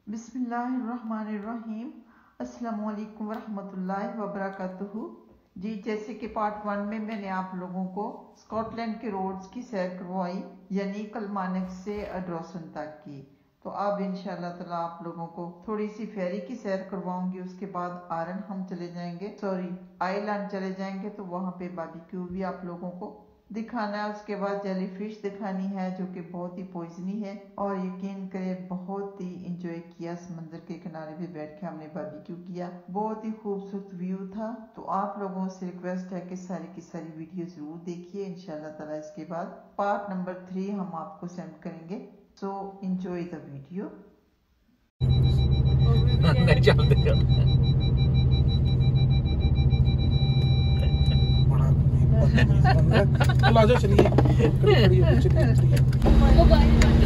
बिस्मिल्लाहिर्रहमानिर्रहीम। अस्सलामुअलैकुम वरहमतुल्लाहि वबरकातुहू। जी, जैसे कि पार्ट 1 में मैंने आप लोगों को स्कॉटलैंड के रोड्स की सैर करवाई, यानी कलमानक से ड्रॉसन तक की। तो अब इंशाल्लाह ताला आप लोगों को थोड़ी सी फेरी की सैर करवाऊंगी। उसके बाद आरन हम चले जाएंगे, आइलैंड चले जाएंगे, तो वहाँ पे बारबेक्यू भी आप लोगों को दिखाना है। उसके बाद जेली फिश दिखानी है जो कि बहुत ही पॉइजनी है, और यकीन करें बहुत ही इंजॉय किया। समंदर के किनारे भी बैठ के हमने बारबेक्यू किया, बहुत ही खूबसूरत व्यू था। तो आप लोगों से रिक्वेस्ट है कि सारी की सारी वीडियो जरूर देखिए। इंशाल्लाह ताला इसके बाद पार्ट नंबर 3 हम आपको सेंड करेंगे। So enjoy the video. चलिए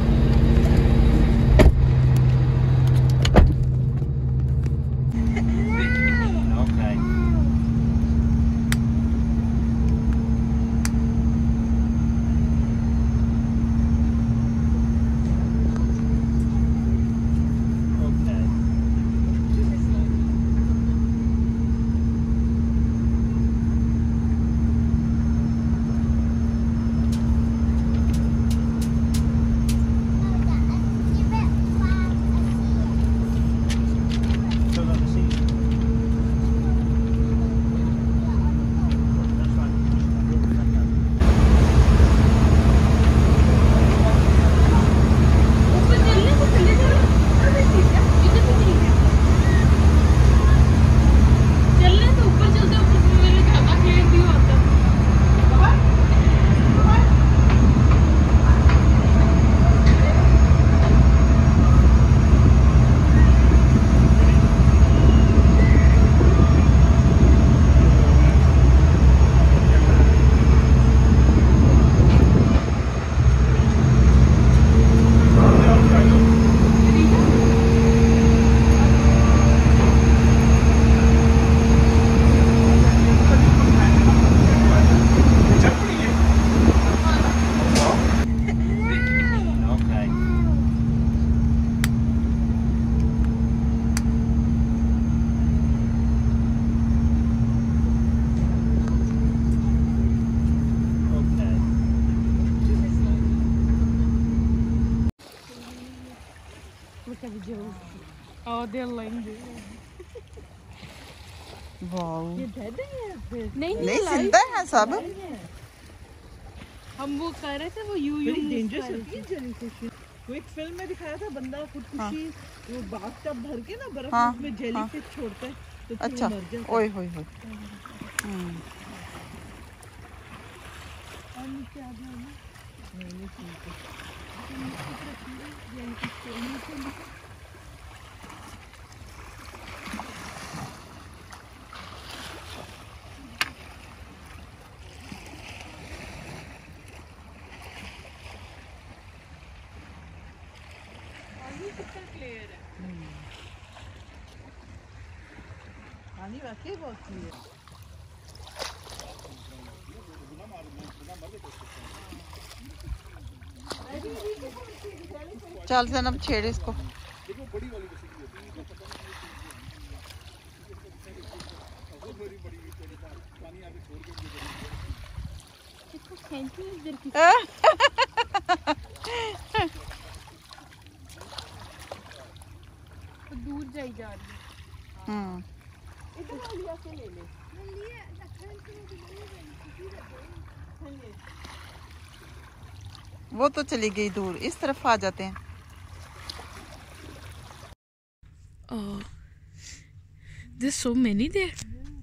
Oh, they're lying there. Wow, ये डेड है? नहीं जिंदा है सब। हम वो कर रहे थे, वो डेंजरस होती है जेलीफिश। वो एक फिल्म में दिखाया था, बंदा खुदकुशी वो बाथटब भर के ना बर्फ में जेलीफिश छोड़ता है तो अच्छा, मर जाता है। ओए होए होए। और नीचे आ गया ना, पानी वाकई बहुत क्लियर है। चल जनाब, छेड़ इसको। दूर जाई जा रही है। इधर वाली से ले ले। वो तो चली गई दूर, इस तरफ आ जाते हैं। There's so many there.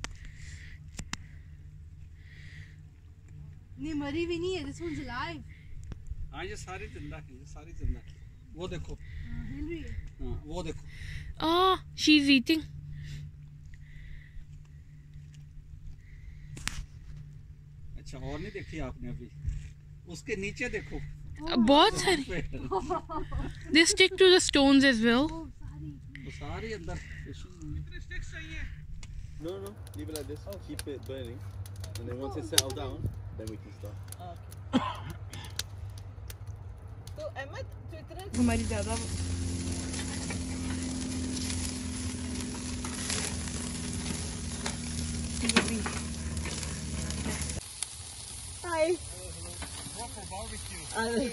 नहीं मरी भी नहीं है, this one's alive. हाँ, ये सारी जिंदा है, ये सारी जिंदा है। वो देखो, हिल रही है। हाँ, वो देखो। Oh, she's eating. अच्छा, और नहीं देखी आपने अभी? उसके नीचे देखो। बहुत सारी। They stick to the stones as well. वो सारी अंदर कितने स्टिक्स चाहिए? No, leave it like this. Keep it burning, and then once it settles down, then we can start. तो अहमद, तो इतना हमारी ज्यादा Happy. Hi. Go for barbecue.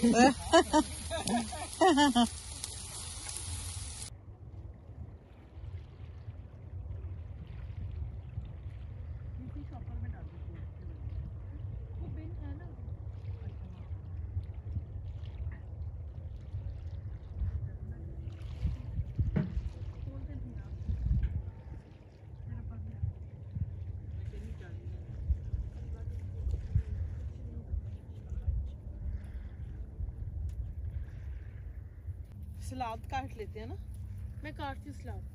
सलाद काट लेते हैं ना। मैं काटती हूँ सलाद।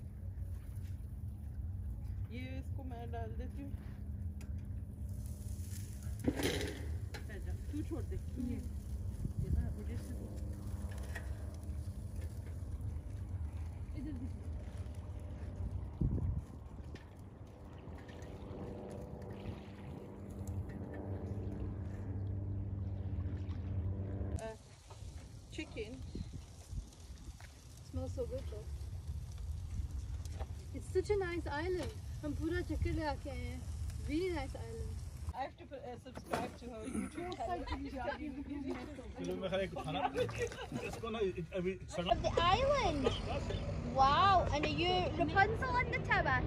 ये इसको मैं डाल देती हूँ। तू छोड़ दे। ये ना मुझे से chicken. Smells so good though. It's such a nice island. हम पूरा चक्कर ले आके आए हैं. Really nice island. I have to subscribe to her YouTube channel. Of the island. Wow, and are you Rapunzel on the tower?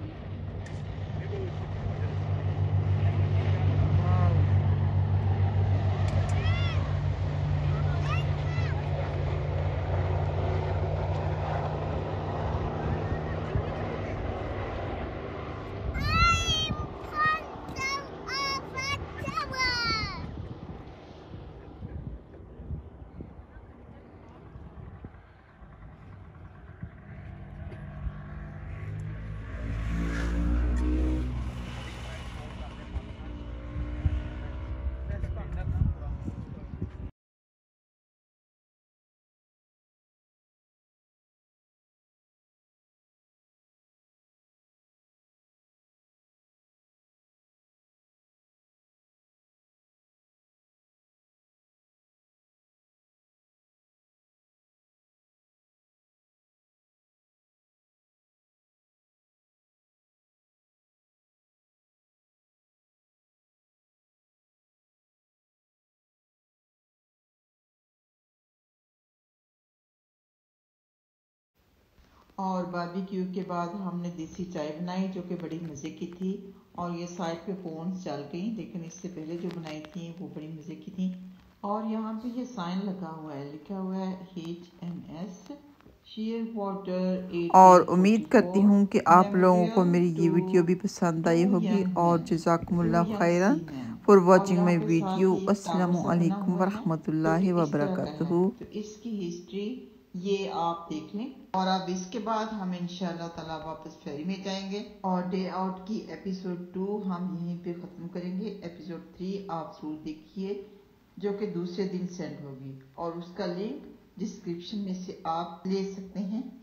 और barbecue के बाद हमने देसी चाय बनाई जो कि बड़ी मज़े की थी। और ये साइड पे फोन्स चल गई, लेकिन इससे पहले जो बनाई थी वो बड़ी मज़े की थी। और यहाँ पे ये साइन लगा हुआ है, लिखा हुआ है HMS शेयर वाटर। और उम्मीद करती हूँ कि आप लोगों को मेरी ये वीडियो भी पसंद आई होगी। और जज़ाकुमुल्लाह खैरन फॉर वॉचिंग माई वीडियो। अस्सलामु अलैकुम वरहमतुल्लाहि वबरकातुहू। तो इसकी हिस्ट्री ये आप देख लें। और अब इसके बाद हम इंशाल्लाह ताला वापस फेरी में जाएंगे और डे आउट की एपिसोड 2 हम यहीं पे ख़त्म करेंगे। एपिसोड 3 आप जरूर देखिए जो कि दूसरे दिन सेंड होगी और उसका लिंक डिस्क्रिप्शन में से आप ले सकते हैं।